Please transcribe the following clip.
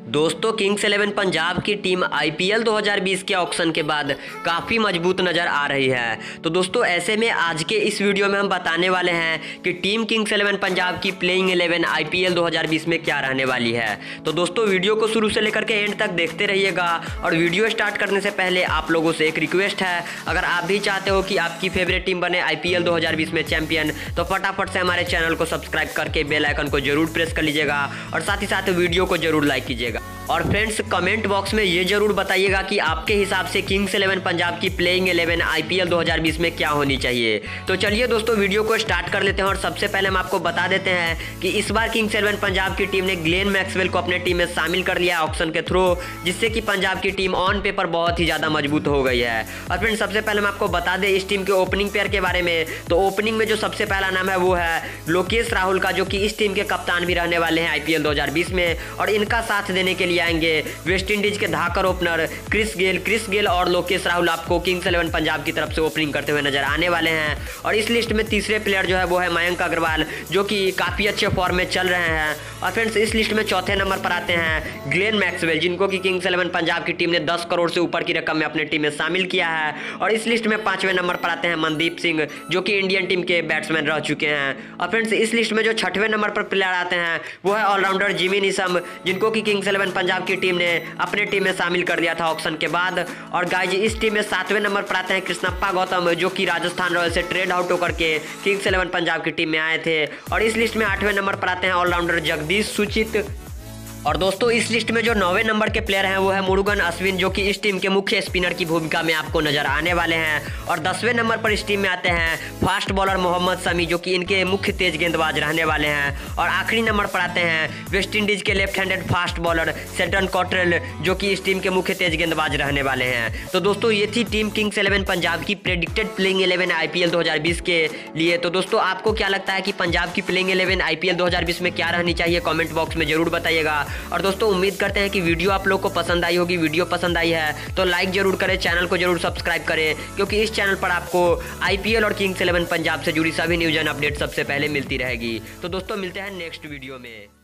दोस्तों किंग्स 11 पंजाब की team IPL 2020 के ऑक्शन के बाद काफ़ी मजबूत नज़र आ रही है। तो दोस्तों ऐसे में आज के इस वीडियो में हम बताने वाले हैं कि टीम किंग्स 11 पंजाब की प्लेइंग 11 आईपीएल 2020 में क्या रहने वाली है। तो दोस्तों वीडियो को शुरू से लेकर के एंड तक देखते रहिएगा। और वीडियो स्टार्ट करने से पहले आप लोगों से एक रिक्वेस्ट है, अगर आप भी चाहते हो कि आपकी फेवरेट टीम बने आईपीएल 2020 में चैंपियन, तो फटाफट से हमारे चैनल को सब्सक्राइब करके बेल आइकन को जरूर प्रेस कर लीजिएगा और साथ ही साथ वीडियो को जरूर लाइक कीजिएगा। और फ्रेंड्स कमेंट बॉक्स में ये जरूर बताइएगा कि आपके हिसाब से किंग्स 11 पंजाब की प्लेइंग 11 आईपीएल 2020 में क्या होनी चाहिए। तो चलिए दोस्तों वीडियो को स्टार्ट कर लेते हैं। और सबसे पहले हम आपको बता देते हैं कि इस बार किंग्स 11 पंजाब की टीम ने ग्लेन मैक्सवेल को अपने टीम में शामिल कर लिया ऑक्शन के थ्रू, जिससे कि पंजाब की टीम ऑन पेपर बहुत ही ज़्यादा मजबूत हो गई है। और फ्रेंड्स सबसे पहले हम आपको बता दें इस टीम के ओपनिंग पेयर के बारे में। तो ओपनिंग में जो सबसे पहला नाम है वो है लोकेश राहुल का, जो कि इस टीम के कप्तान भी रहने वाले हैं आईपीएल 2020 में। और इनका साथ देने के लिए आएंगे वेस्ट इंडीज के धाकर ओपनर क्रिस गेल और लोकेश राहुल आपको किंग्स 11 पंजाब की तरफ से ओपनिंग करते हुए नजर आने वाले हैं। और इस लिस्ट में तीसरे प्लेयर जो है वो है मयंक अग्रवाल, जो कि काफ़ी अच्छे फॉर्म में चल रहे हैं। और फ्रेंड्स इस लिस्ट में चौथे नंबर पर आते हैं ग्लेन मैक्सवेल, जिनको कि किंग्स 11 पंजाब की टीम ने 10 करोड़ से ऊपर की रकम में अपने टीम में शामिल किया है। और इस लिस्ट में पांचवें नंबर पर आते हैं मनदीप सिंह, जो कि इंडियन टीम के बैट्समैन रह चुके हैं। और फ्रेंड्स इस लिस्ट में जो छठवें नंबर पर प्लेयर आते हैं वो है ऑलराउंडर जिमी निशम, जिनको कि किंग्स 11 पंजाब की टीम ने अपने टीम में शामिल कर दिया था ऑक्शन के बाद। और गाइज इस टीम में सातवें नंबर पर आते हैं कृष्णप्पा गौतम, जो कि राजस्थान रॉयल से ट्रेड आउट होकर के किंग्स 11 पंजाब की टीम में आए थे। और इस लिस्ट में आठवें नंबर पर आते हैं ऑलराउंडर जगदीश सुचित। और दोस्तों इस लिस्ट में जो 9वें नंबर के प्लेयर हैं वो है मुरुगन अश्विन, जो कि इस टीम के मुख्य स्पिनर की भूमिका में आपको नजर आने वाले हैं। और 10वें नंबर पर इस टीम में आते हैं फास्ट बॉलर मोहम्मद शमी, जो कि इनके मुख्य तेज गेंदबाज रहने वाले हैं। और आखिरी नंबर पर आते हैं वेस्ट इंडीज के left handed fast bowler Sheldon Cottrell, जो कि इस टीम के मुख्य तेज गेंदबाज रहने वाले हैं। तो दोस्तों ये थी टीम किंग्स 11 पंजाब की प्रेडिक्टेड प्लेइंग 11 आईपीएल 2020 के लिए। तो दोस्तों आपको क्या लगता है कि पंजाब की प्लेइंग 11 आईपीएल 2020 में क्या रहनी चाहिए, कॉमेंट बॉक्स में जरूर बताइएगा। और दोस्तों उम्मीद करते हैं कि वीडियो आप लोग को पसंद आई होगी। वीडियो पसंद आई है तो लाइक जरूर करें, चैनल को जरूर सब्सक्राइब करें, क्योंकि इस चैनल पर आपको आईपीएल और किंग्स 11 पंजाब से जुड़ी सभी न्यूज़ एंड अपडेट सबसे पहले मिलती रहेगी। तो दोस्तों मिलते हैं नेक्स्ट वीडियो में।